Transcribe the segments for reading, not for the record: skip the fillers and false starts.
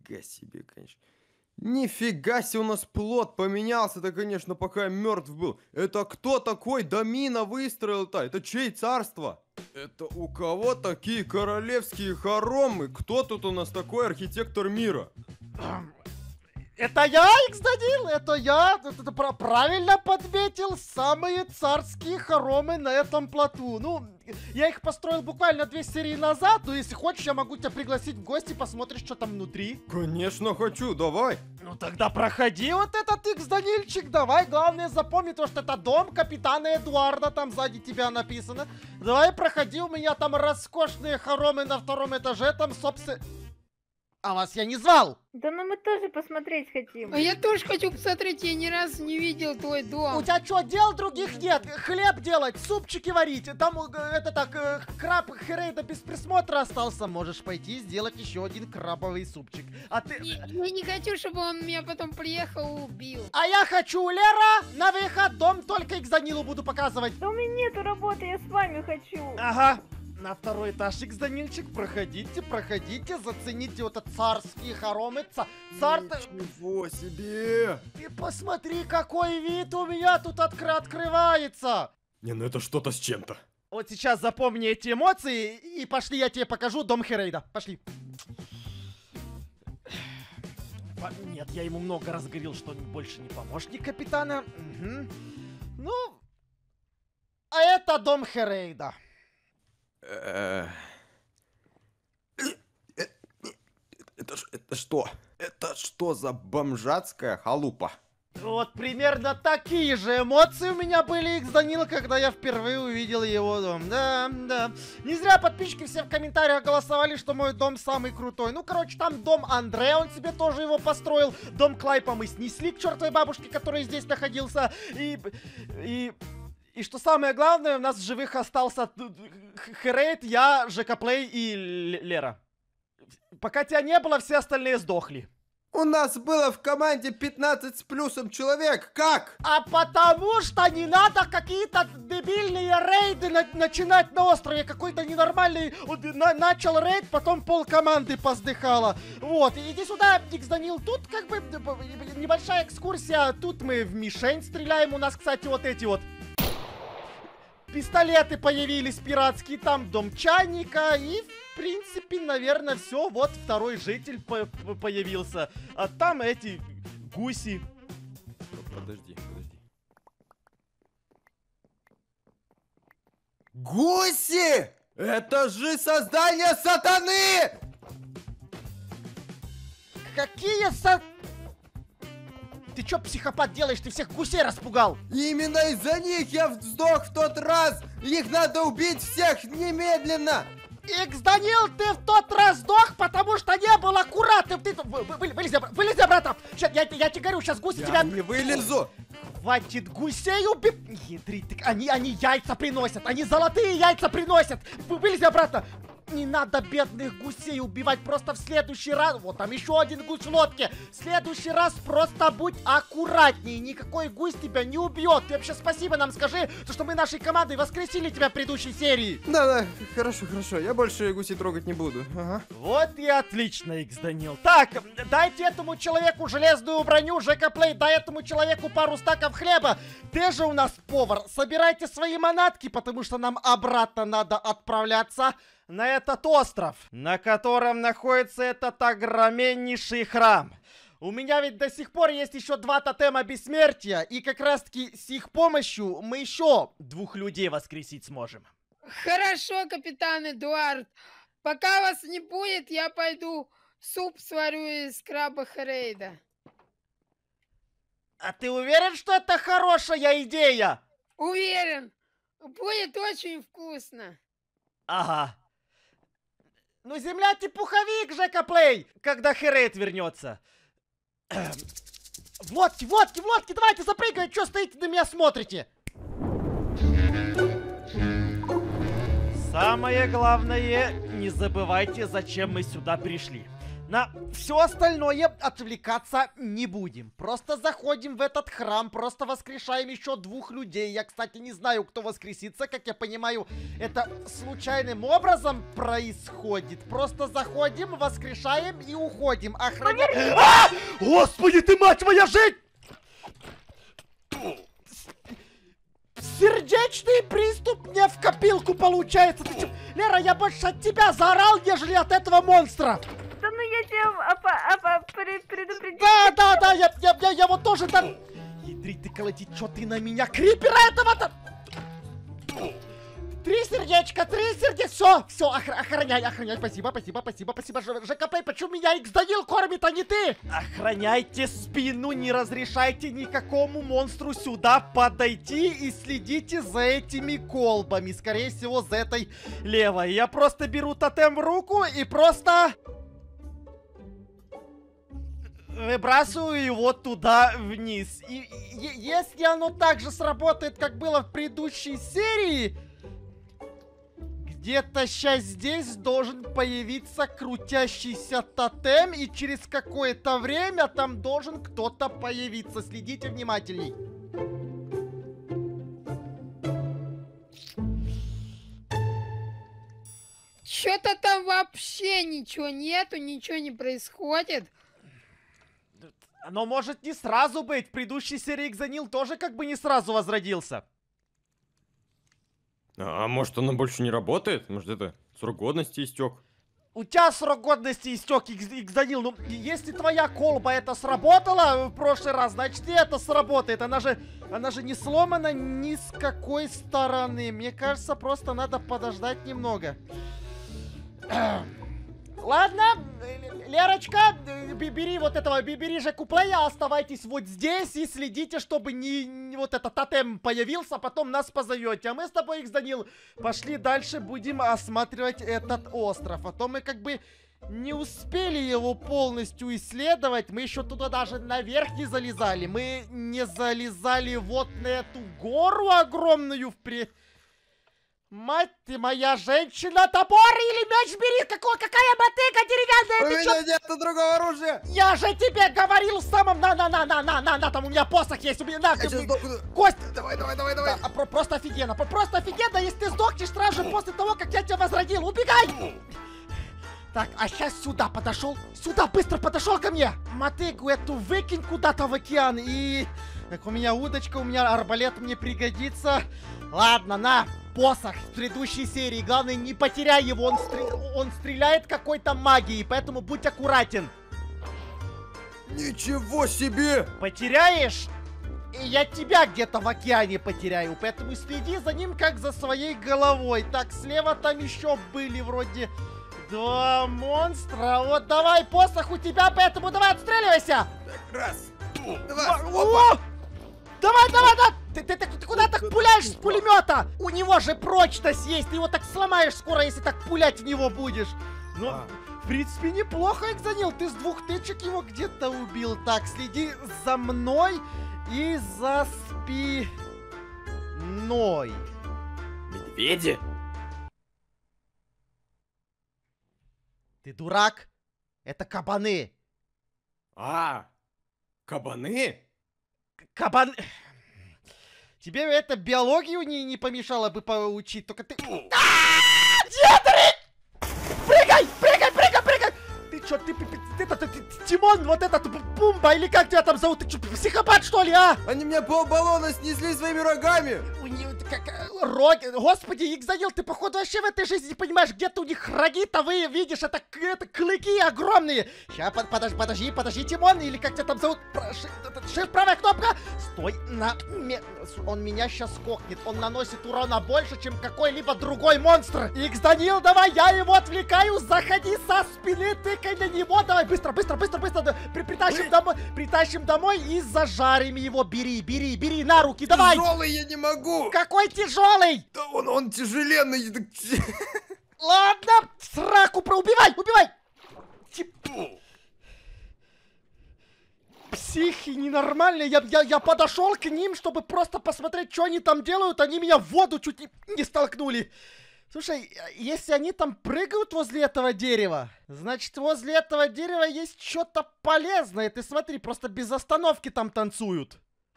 Нифига себе, конечно. Нифига себе, у нас плод поменялся-то, конечно, пока я мертв был. Это кто такой домина выстроил-то? Это чей царство? Это у кого такие королевские хоромы? Кто тут у нас такой архитектор мира? Это я, Икс-Данил, это я. Ты правильно подметил. Самые царские хоромы на этом плоту. Ну, я их построил буквально 2 серии назад. Но если хочешь, я могу тебя пригласить в гости, посмотришь, что там внутри. Конечно хочу, давай. Ну тогда проходи вот этот Икс-Данильчик. Давай, главное запомни то, что это дом капитана Эдуарда. Там сзади тебя написано. Давай, проходи, у меня там роскошные хоромы на 2-м этаже. Там, собственно... А вас я не звал! Да ну мы тоже посмотреть хотим. А я тоже хочу посмотреть, я ни разу не видел твой дом. У тебя что, дел других нет? Хлеб делать, супчики варить. Там, краб Херейда без присмотра остался. Можешь пойти сделать еще один крабовый супчик. А ты... Я не хочу, чтобы он меня потом приехал и убил. А я хочу, Лера, на выход, дом только Икс-Данилу буду показывать. Да у меня нету работы, я с вами хочу. Ага. На 2-й этаж, Икс-Данильчик, проходите, проходите, зацените вот этот царские хоромы. Ничего себе! Ты посмотри, какой вид у меня тут открывается. Не, ну это что-то с чем-то. Вот сейчас запомни эти эмоции и пошли, я тебе покажу дом Херейда. Пошли. Нет, я ему много раз говорил, что он больше не помощник капитана. Угу. Ну, а это дом Херейда. Это что? Это что за бомжатская халупа? Вот примерно такие же эмоции у меня были, Икс-Данил, когда я впервые увидел его дом. Да. Не зря подписчики все в комментариях голосовали, что мой дом самый крутой. Ну, короче, там дом Андре, он себе тоже его построил. Дом Клайпа мы снесли к чертовой бабушке, который здесь находился. И что самое главное, у нас в живых остался Херейд, я, ЖК Плей и Лера. Пока тебя не было, все остальные сдохли. У нас было в команде 15 с плюсом человек. Как? А потому что не надо какие-то дебильные рейды начинать на острове. Какой-то ненормальный начал рейд, потом пол команды поздыхало. Вот, иди сюда, Икс-Данил. Тут как бы небольшая экскурсия. Тут мы в мишень стреляем. У нас, кстати, вот эти вот пистолеты появились пиратские, там дом чайника, и в принципе, наверное, все. Вот 2-й житель появился, а там эти гуси. Подожди. Гуси! Это же создание сатаны! Какие Ты чё, психопат, делаешь? Ты всех гусей распугал! Именно из-за них я сдох в тот раз! Их надо убить всех немедленно! Икс-Данил, ты в тот раз сдох, потому что не был аккуратным! Ты... Вылези обратно! Сейчас, я тебе говорю, сейчас гуси тебя... Я не вылезу! Хватит гусей убить! Они яйца приносят! Они золотые яйца приносят! Вылези обратно! Не надо бедных гусей убивать, просто в следующий раз... Вот там еще один гусь в лодке. В следующий раз просто будь аккуратней. Никакой гусь тебя не убьет. Ты вообще спасибо нам скажи, что мы нашей командой воскресили тебя в предыдущей серии. Да, хорошо. Я больше гусей трогать не буду. Ага. Вот и отлично, Икс-Данил. Так, дайте этому человеку железную броню, ЖК Плей, дай этому человеку пару стаков хлеба. Ты же у нас повар. Собирайте свои манатки, потому что нам обратно надо отправляться на этот остров, на котором находится этот огроменнейший храм. У меня ведь до сих пор есть еще 2 тотема бессмертия, и как раз таки с их помощью мы еще 2 людей воскресить сможем. Хорошо, капитан Эдуард. Пока вас не будет, я пойду суп сварю из краба Херейда. А ты уверен, что это хорошая идея? Уверен. Будет очень вкусно. Ага. Ну, земля пуховик, ЖК Плей, когда Херейд вернется. В лодке, давайте запрыгивайте, что стоите на меня смотрите? Самое главное, не забывайте, зачем мы сюда пришли. На все остальное отвлекаться не будем. Просто заходим в этот храм, просто воскрешаем еще 2 людей. Я, кстати, не знаю, кто воскресится. Как я понимаю, это случайным образом происходит. Просто заходим, воскрешаем и уходим. Охраняем... Господи ты, мать моя, жить! Сердечный приступ мне в копилку получается. Ты чё? Лера, я больше от тебя заорал, нежели от этого монстра. Да ну я тебя предупредила. Да, я вот тоже там... Ядрить ты колотить, что ты на меня, крипера этого-то... 3 сердечка, все, охраняй, спасибо, ЖКП, почему меня X-Данил кормит, а не ты? Охраняйте спину, не разрешайте никакому монстру сюда подойти и следите за этими колбами, скорее всего, за этой левой. Я просто беру тотем в руку и просто... выбрасываю его туда вниз. И если оно так же сработает, как было в предыдущей серии... Где-то сейчас здесь должен появиться крутящийся тотем, и через какое-то время там должен кто-то появиться. Следите внимательней. Что-то там вообще ничего нету, ничего не происходит. Оно может не сразу быть. В предыдущей серии X-Данил тоже как бы не сразу возродился. А может, оно больше не работает? Может, это срок годности истек? У тебя срок годности истек, X-Данил. Ну, если твоя колба это сработала в прошлый раз, значит и это сработает. Она же не сломана ни с какой стороны. Мне кажется, просто надо подождать немного. Ладно, Лерочка, бери вот этого, бери же куплея, оставайтесь вот здесь и следите, чтобы не вот этот тотем появился, потом нас позовете. А мы с тобой, X-Данил, пошли дальше, будем осматривать этот остров. А то мы как бы не успели его полностью исследовать, мы еще туда даже наверх не залезали. Мы не залезали вот на эту гору огромную впредь. Мать ты моя женщина, топор или меч бери, какая мотыга деревянная, У ты меня чё? нету другого оружия! Я же тебе говорил в самом, на, там у меня посох есть, у меня, на, Я сейчас сдохну. кость. Давай. Да, просто офигенно, если ты сдохнешь сразу же после того, как я тебя возродил, убегай! Так, а сейчас сюда подошел, быстро подошел ко мне. Мотыгу эту выкинь куда-то в океан и... Так, у меня удочка, у меня арбалет мне пригодится. Ладно, на, посох в предыдущей серии. Главное, не потеряй его, он стреляет какой-то магией, поэтому будь аккуратен. Ничего себе! Потеряешь, и я тебя где-то в океане потеряю, поэтому следи за ним, как за своей головой. Так, слева там еще были вроде 2 монстра. Вот давай, посох у тебя, поэтому давай отстреливайся. Так, раз, два, О! Давай! Ты куда так пуляешь с пулемета? У него же прочность есть, ты его так сломаешь скоро, если так пулять в него будешь. Ну, в принципе, неплохо, X-Данил, ты с 2 тычек его где-то убил. Так, следи за мной и за спиной. Медведи? Ты дурак? Это кабаны. А, кабаны? Кабан... Тебе это биологию не помешало бы поучить, только ты... Дмитрий! Прыгай! Ты чё, ты Тимон, вот этот Пумба, или как тебя там зовут? Ты чё, психопат, что ли, а? Они меня полбаллона снесли своими рогами! Роги... Господи, X-Данил, ты, походу, вообще в этой жизни не понимаешь, где-то у них роги-то вы видишь, это клыки огромные. Сейчас, подожди, Тимон, или как тебя там зовут? Shift, правая кнопка. Стой на... Он меня сейчас кокнет, он наносит урона больше, чем какой-либо другой монстр. X-Данил, давай, я его отвлекаю, заходи со спины, тыкай на него, давай, быстро, притащим домой и зажарим его, бери, на руки, давай. Тяжелый я не могу! Какой тяжелый? Да он тяжеленный! Ладно, сраку убивай! Психи ненормальные, я подошел к ним, чтобы просто посмотреть, что они там делают, они меня в воду чуть не столкнули. Слушай, если они там прыгают возле этого дерева, значит, возле этого дерева есть что-то полезное. Ты смотри, просто без остановки там танцуют.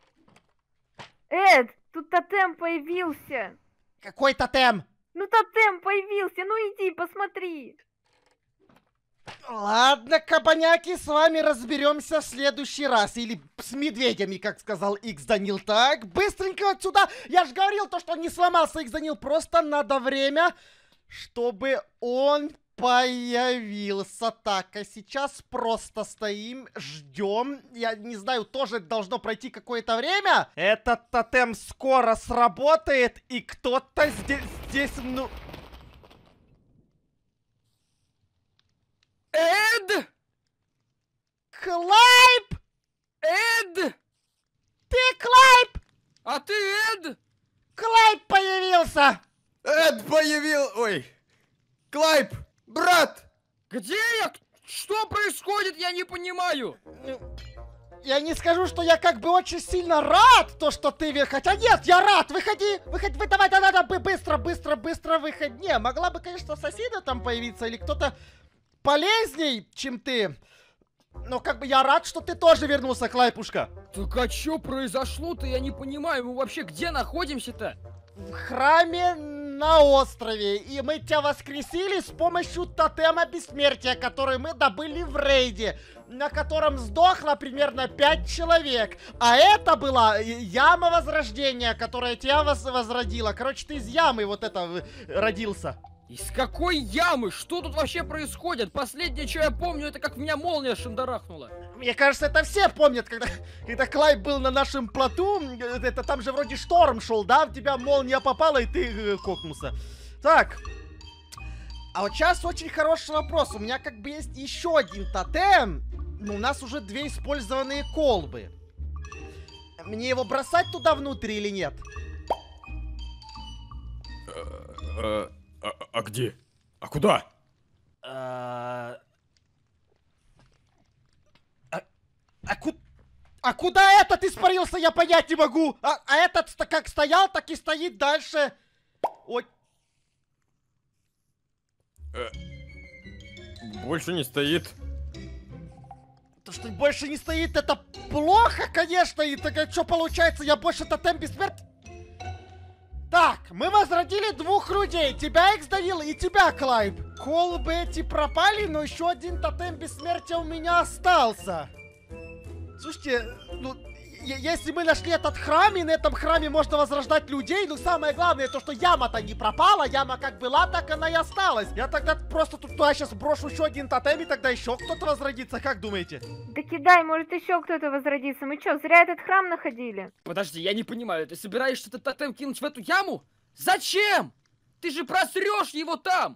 Эд, тут тотем появился. Какой тотем? Ну тотем появился, ну иди, посмотри. Ладно, кабаняки, с вами разберемся в следующий раз. Или с медведями, как сказал Икс Данил. Так, быстренько отсюда. Я же говорил то, что не сломался Икс Данил. Просто надо время, чтобы он появился. Так, а сейчас просто стоим, ждем. Я не знаю, тоже должно пройти какое-то время. Этот тотем скоро сработает, и кто-то здесь, ну... Эд! Клайп! Эд! Ты Клайп! А ты Эд? Клайп появился! Эд появил... Ой. Клайп! Брат! Где я? Что происходит? Я не понимаю. Я не скажу, что я как бы очень сильно рад, то, что ты... Хотя нет, я рад! Выходи! Выходи! Давай, быстро выходи! Не, могла бы, конечно, соседа там появиться или кто-то полезней, чем ты. Но как бы я рад, что ты тоже вернулся, Клайпушка. Так а что произошло-то? Я не понимаю. Мы вообще где находимся-то? В храме на острове. И мы тебя воскресили с помощью тотема бессмертия, который мы добыли в рейде, на котором сдохло примерно 5 человек. А это была яма возрождения, которая тебя возродила. Короче, ты из ямы вот это родился. Из какой ямы? Что тут вообще происходит? Последнее, что я помню, это как в меня молния шандарахнула. Мне кажется, это все помнят, когда Клайп был на нашем плоту. Это там же вроде шторм шел, да? В тебя молния попала, и ты кокнулся. Так. А вот сейчас очень хороший вопрос. У меня как бы есть еще один тотем. Но у нас уже 2 использованные колбы. Мне его бросать туда внутрь или нет? А где? А куда? А куда этот испарился, я понять не могу. А этот как стоял, так и стоит дальше. Ой. Больше не стоит. То, что больше не стоит, это плохо, конечно. И так что получается, я больше тотем бессмертия. Так, мы возродили 2 людей. Тебя Икс Данил и тебя, Клайп. Колбы эти пропали, но еще один тотем бессмертия у меня остался. Слушайте, ну, если мы нашли этот храм, и на этом храме можно возрождать людей, ну, самое главное, то, что яма-то не пропала, яма как была, так она и осталась. Я тогда просто туда сейчас брошу еще один тотем, и тогда еще кто-то возродится, как думаете? Да кидай, может еще кто-то возродится. Мы что, зря этот храм находили? Подожди, я не понимаю, ты собираешься этот тотем кинуть в эту яму? Зачем? Ты же просрешь его там!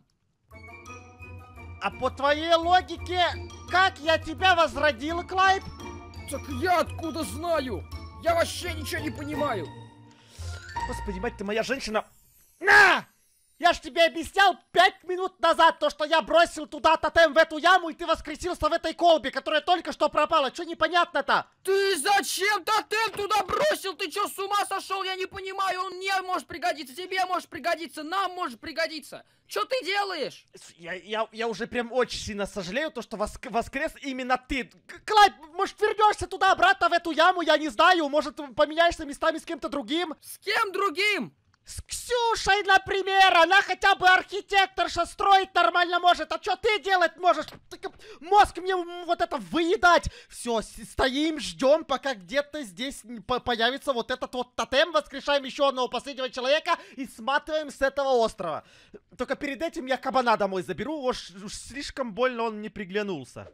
А по твоей логике, как я тебя возродил, Клайп? Так я откуда знаю? Я вообще ничего не понимаю. Господи, мать ты моя женщина. На! Я ж тебе объяснял 5 минут назад то, что я бросил туда тотем в эту яму, и ты воскресился в этой колбе, которая только что пропала. Чё непонятно-то? Ты зачем тотем туда бросил? Ты чё, с ума сошел? Я не понимаю. Он мне может пригодиться, тебе может пригодиться, нам может пригодиться. Чё ты делаешь? Я уже прям очень сильно сожалею, то, что воскрес именно ты. Клайп, может, вернешься туда обратно в эту яму, я не знаю. Может, поменяешься местами с кем-то другим? С кем другим? С Ксюшей, например, она хотя бы архитекторша, строить нормально может. А что ты делать можешь? Мозг мне вот это выедать. Все, стоим, ждем, пока где-то здесь появится вот этот вот тотем. Воскрешаем еще одного последнего человека и сматываем с этого острова. Только перед этим я кабана домой заберу. Уж слишком больно он не приглянулся.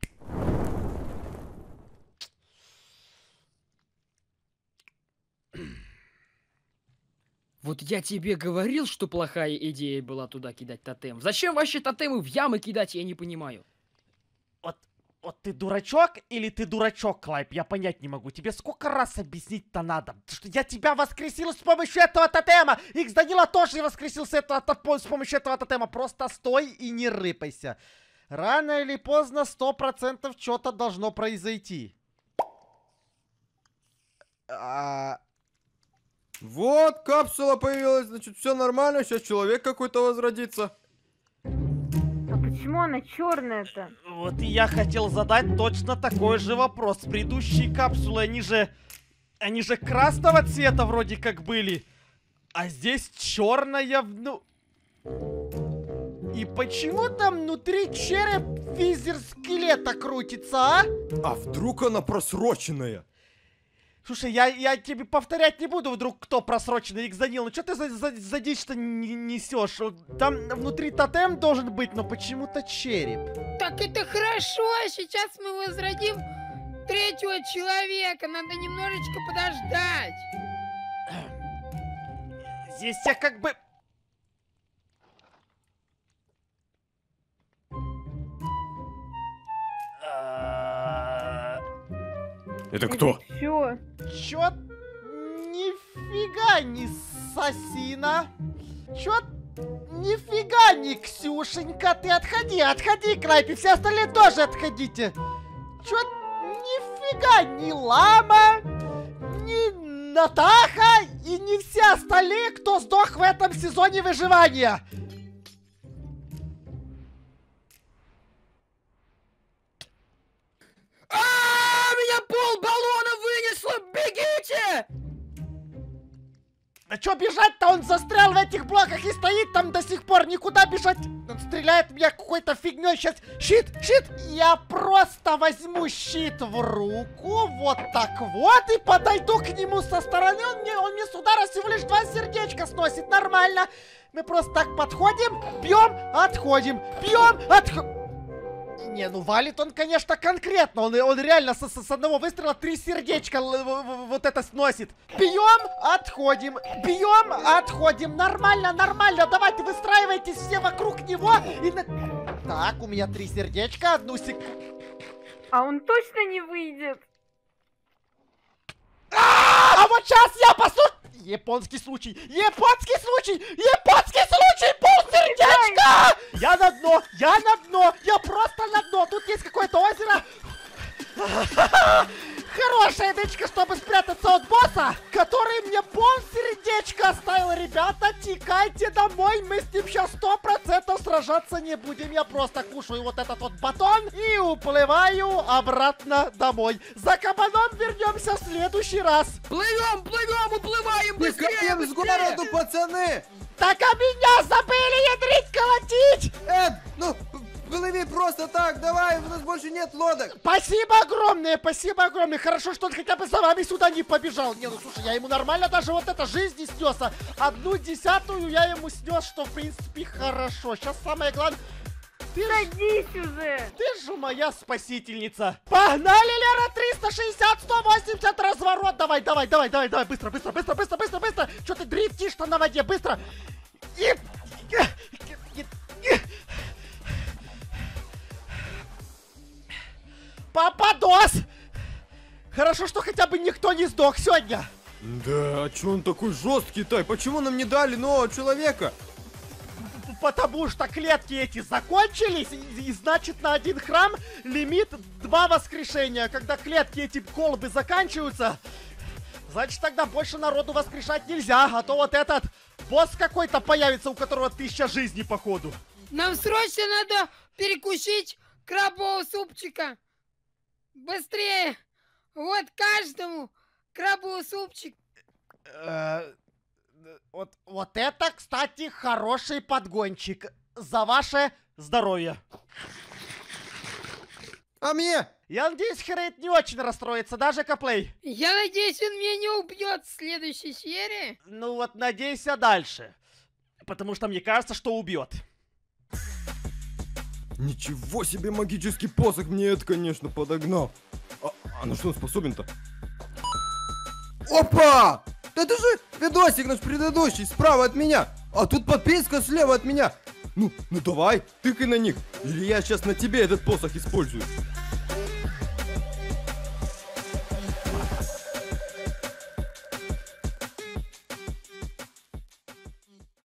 Вот я тебе говорил, что плохая идея была туда кидать тотем. Зачем вообще тотемы в ямы кидать, я не понимаю. Вот ты дурачок или ты дурачок, Клайп? Я понять не могу. Тебе сколько раз объяснить-то надо? Что я тебя воскресил с помощью этого тотема. Икс Данила тоже воскресил с помощью этого тотема. Просто стой и не рыпайся. Рано или поздно 100% что-то должно произойти. Вот, капсула появилась, значит, все нормально, сейчас человек какой-то возродится. А почему она черная-то? Вот и я хотел задать точно такой же вопрос. Предыдущие капсулы, они же красного цвета вроде как были. А здесь черная, ну... И почему там внутри череп визер скелета крутится, а? А вдруг она просроченная? Слушай, я тебе повторять не буду, вдруг кто просроченный Иксданил. Ну что ты за дичь-то несешь? Там внутри тотем должен быть, но почему-то череп. Так это хорошо, сейчас мы возродим третьего человека. Надо немножечко подождать. Здесь я как бы... Это кто? Чё? Чё? Нифига не Сосина. Чё? Нифига не Ксюшенька. Ты отходи, Крайпи. Все остальные тоже отходите. Чё? Нифига не Лама, не Натаха и не все остальные, кто сдох в этом сезоне выживания. Меня пол баллона вынесло! Бегите! А чё бежать-то? Он застрял в этих блоках и стоит там до сих пор. Никуда бежать. Он стреляет в меня какой-то фигней. Сейчас. Щит! Я просто возьму щит в руку. Вот так вот. И подойду к нему со стороны. Он мне с удара всего лишь 2 сердечка сносит. Нормально. Мы просто так подходим. Бьем, отходим. Бьем, отходим. Не, ну валит он, конечно, конкретно. Он реально с одного выстрела 3 сердечка вот это сносит. Бьем, отходим. Бьем, отходим. Нормально. Давайте выстраивайтесь все вокруг него. Так, у меня 3 сердечка. Одну секунду. А он точно не выйдет? А вот сейчас я послушаю. Японский случай, полсердечка! Я на дно, я просто на дно. Тут есть какое-то озеро. Хорошая дычка, чтобы спрятаться от босса, который мне полсердечка оставил. Ребята, текайте домой, мы с ним сейчас 100% сражаться не будем. Я просто кушаю вот этот вот батон и уплываю обратно домой. За кабаном вернемся в следующий раз. Плывем, уплываем, быстрее, Бегаем с городу, пацаны! Так а меня забыли ядрить колотить! Ну, плыви просто так, давай, у нас больше нет лодок. Спасибо огромное. Хорошо, что он хотя бы за вами сюда не побежал. Не, ну слушай, я ему нормально даже вот это жизни снес. 1/10 я ему снес, что в принципе хорошо. Сейчас самое главное... Садись уже! Ты же моя спасительница. Погнали, Лера, 360, 180, разворот. Давай, быстро. Что ты дрифтишь-то на воде, быстро. Пападос! Хорошо, что хотя бы никто не сдох сегодня. Да, а чё он такой жесткий, Тай? Почему нам не дали нового человека? Потому что клетки эти закончились, и значит на один храм лимит 2 воскрешения. Когда клетки эти колбы заканчиваются, значит тогда больше народу воскрешать нельзя. А то вот этот босс какой-то появится, у которого 1000 жизней походу. Нам срочно надо перекусить крабового супчика. Быстрее! Вот каждому крабовый супчик. Вот это, кстати, хороший подгончик. За ваше здоровье. А мне? Я надеюсь, Хрейт не очень расстроится, даже Коплей. Я надеюсь, он меня не убьет в следующей серии. Ну вот, надейся дальше. Потому что мне кажется, что убьет. Ничего себе, магический посох мне это, конечно, подогнал. А на что он способен-то? Опа! Это же видосик наш предыдущий, справа от меня. А тут подписка слева от меня. Ну давай, тыкай на них. Или я сейчас на тебе этот посох использую.